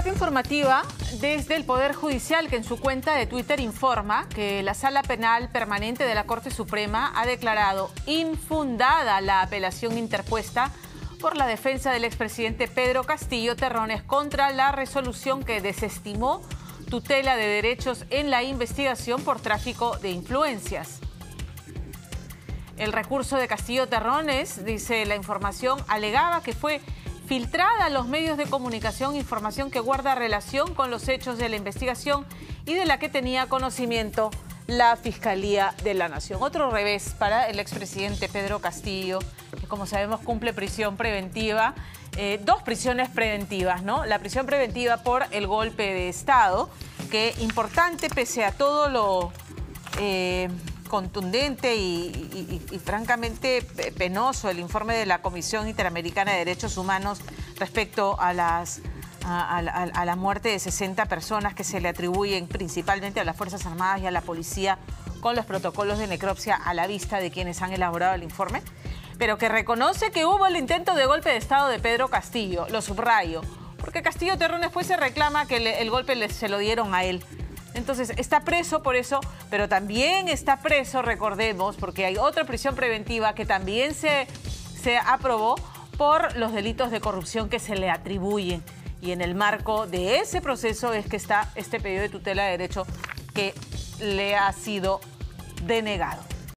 parte informativa desde el Poder Judicial, que en su cuenta de Twitter informa que la Sala Penal Permanente de la Corte Suprema ha declarado infundada la apelación interpuesta por la defensa del expresidente Pedro Castillo Terrones contra la resolución que desestimó tutela de derechos en la investigación por tráfico de influencias. El recurso de Castillo Terrones, dice la información, alegaba que fue filtrada a los medios de comunicación información que guarda relación con los hechos de la investigación y de la que tenía conocimiento la Fiscalía de la Nación. Otro revés para el expresidente Pedro Castillo, que como sabemos cumple prisión preventiva, dos prisiones preventivas, ¿no? La prisión preventiva por el golpe de Estado, que importante pese a todo lo contundente y francamente penoso el informe de la Comisión Interamericana de Derechos Humanos respecto a la muerte de 60 personas que se le atribuyen principalmente a las Fuerzas Armadas y a la policía con los protocolos de necropsia a la vista de quienes han elaborado el informe, pero que reconoce que hubo el intento de golpe de Estado de Pedro Castillo. Lo subrayo, porque Castillo Terrones después se reclama que el golpe se lo dieron a él. Entonces, está preso por eso, pero también está preso, recordemos, porque hay otra prisión preventiva que también se aprobó por los delitos de corrupción que se le atribuyen. Y en el marco de ese proceso es que está este pedido de tutela de derecho que le ha sido denegado.